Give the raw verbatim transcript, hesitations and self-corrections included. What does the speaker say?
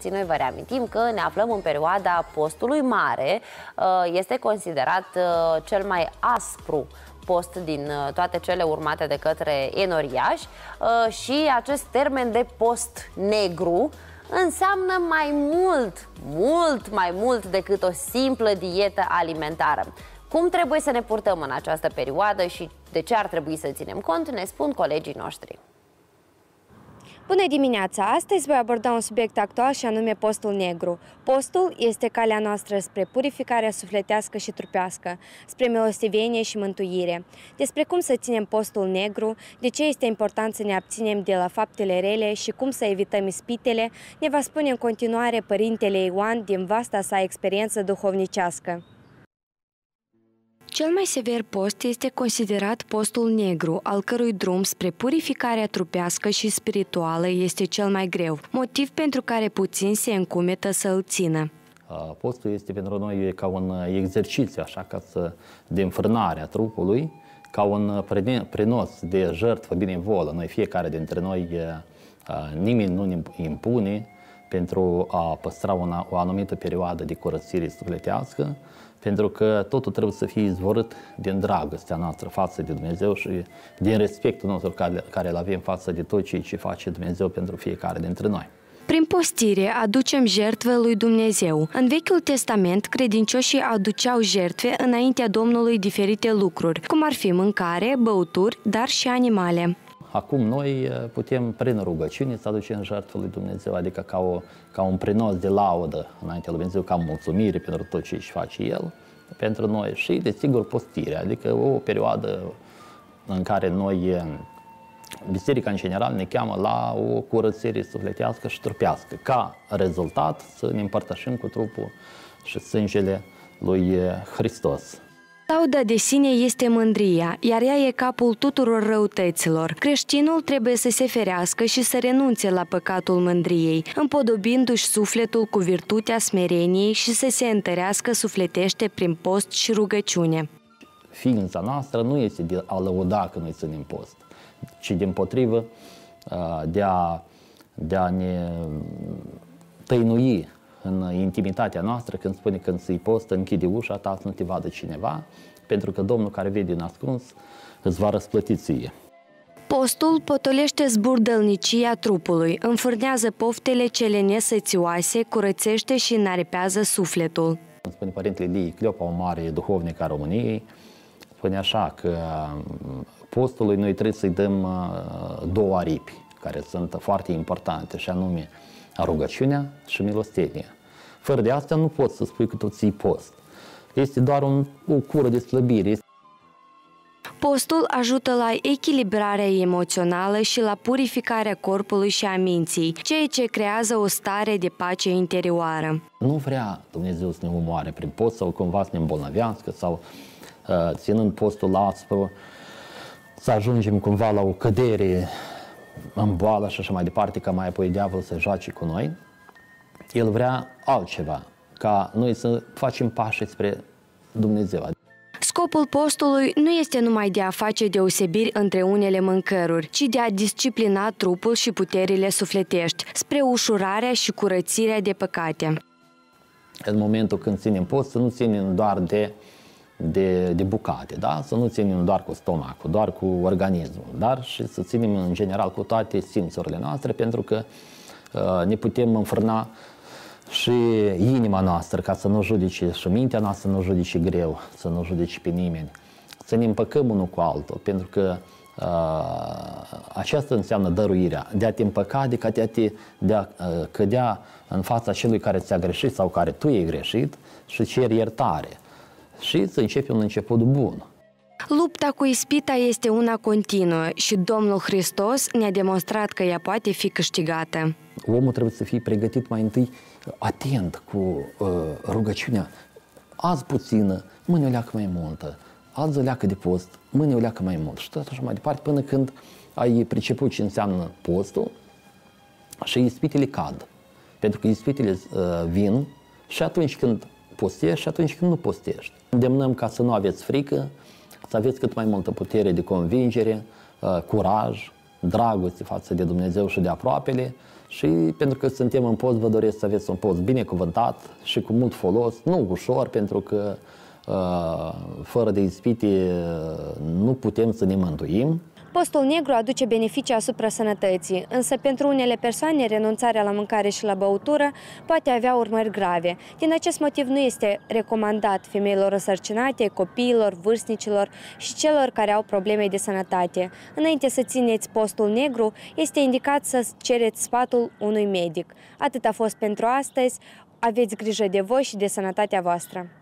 Noi vă reamintim că ne aflăm în perioada postului mare, este considerat cel mai aspru post din toate cele urmate de către enoriași și acest termen de post negru înseamnă mai mult, mult mai mult decât o simplă dietă alimentară. Cum trebuie să ne purtăm în această perioadă și de ce ar trebui să ținem cont, ne spun colegii noștri. Bună dimineața! Astăzi voi aborda un subiect actual și anume postul negru. Postul este calea noastră spre purificarea sufletească și trupească, spre milostivenie și mântuire. Despre cum să ținem postul negru, de ce este important să ne abținem de la faptele rele și cum să evităm ispitele, ne va spune în continuare Părintele Ioan din vasta sa experiență duhovnicească. Cel mai sever post este considerat postul negru, al cărui drum spre purificarea trupească și spirituală este cel mai greu, motiv pentru care puțini se încumetă să îl țină. Postul este pentru noi ca un exercițiu, așa, ca să, de înfrânare a trupului, ca un prenos de jertfă binevolă. Noi, fiecare dintre noi, nimeni nu ne impune pentru a păstra una, o anumită perioadă de curățire sufletească, pentru că totul trebuie să fie izvorât din dragostea noastră față de Dumnezeu și din respectul nostru care, care îl avem față de tot ce face Dumnezeu pentru fiecare dintre noi. Prin postire aducem jertfe lui Dumnezeu. În Vechiul Testament, credincioșii aduceau jertfe înaintea Domnului diferite lucruri, cum ar fi mâncare, băuturi, dar și animale. Acum noi putem, prin rugăciune, să aducem jertfă lui Dumnezeu, adică ca, o, ca un prenos de laudă înaintea lui Dumnezeu, ca mulțumire pentru tot ce își face El pentru noi și, desigur, postire, adică o perioadă în care noi, biserica în general, ne cheamă la o curățire sufletească și trupească, ca rezultat să ne împărtășim cu trupul și sângele lui Hristos. Lauda de sine este mândria, iar ea e capul tuturor răutăților. Creștinul trebuie să se ferească și să renunțe la păcatul mândriei, împodobindu-și sufletul cu virtutea smereniei și să se întărească sufletește prin post și rugăciune. Ființa noastră nu este de a lăuda că noi ținem post, ci dimpotrivă de a, de a ne tăinui în intimitatea noastră, când spune când ții post, închide ușa ta, să nu te vadă cineva, pentru că Domnul care vede în ascuns îți va răsplăti ție. Postul potolește zburdălnicia trupului, înfârnează poftele cele nesățioase, curățește și înaripează sufletul. Spune Părintele Ilie Cleopa, o mare duhovnică a României, spune așa că postului noi trebuie să-i dăm două aripi, care sunt foarte importante, și anume rugăciunea și milostenia. Fără de asta nu poți să spui că tu ții post. Este doar un, o cură de slăbire. Postul ajută la echilibrarea emoțională și la purificarea corpului și a minții, ceea ce creează o stare de pace interioară. Nu vrea Dumnezeu să ne omoare prin post sau cumva să ne îmbolnăvească sau uh, ținând postul aspru să ajungem cumva la o cădere în boală și așa mai departe, ca mai apoi diavolul să joace cu noi. El vrea altceva, ca noi să facem pași spre Dumnezeu. Scopul postului nu este numai de a face deosebiri între unele mâncăruri, ci de a disciplina trupul și puterile sufletești, spre ușurarea și curățirea de păcate. În momentul când ținem post, să nu ținem doar de, de, de bucate, da? Să nu ținem doar cu stomacul, doar cu organismul, dar și să ținem în general cu toate simțurile noastre, pentru că uh, ne putem înfrâna și inima noastră, ca să nu judece și mintea noastră să nu judece greu, să nu judece pe nimeni. Să ne împăcăm unul cu altul, pentru că uh, aceasta înseamnă dăruirea, de a te împăca, de a, te, de a uh, cădea în fața celui care ți-a greșit sau care tu ai greșit și ceri iertare. Și să începi un început bun. Lupta cu ispita este una continuă și Domnul Hristos ne-a demonstrat că ea poate fi câștigată. Omul trebuie să fie pregătit mai întâi atent cu uh, rugăciunea. Azi puțină, mâine o leacă mai multă. Azi o leacă de post, mâine o leacă mai mult. Și tot așa mai departe, până când ai priceput ce înseamnă postul și ispitele cad. Pentru că ispitele uh, vin și atunci când postești și atunci când nu postești. Îndemnăm ca să nu aveți frică, să aveți cât mai multă putere de convingere, uh, curaj, dragoste față de Dumnezeu și de aproapele Și pentru că suntem în post, vă doresc să aveți un post binecuvântat și cu mult folos, nu ușor, pentru că fără de ispite nu putem să ne mântuim. Postul negru aduce beneficii asupra sănătății, însă pentru unele persoane renunțarea la mâncare și la băutură poate avea urmări grave. Din acest motiv nu este recomandat femeilor însărcinate, copiilor, vârstnicilor și celor care au probleme de sănătate. Înainte să țineți postul negru, este indicat să cereți sfatul unui medic. Atât a fost pentru astăzi. Aveți grijă de voi și de sănătatea voastră!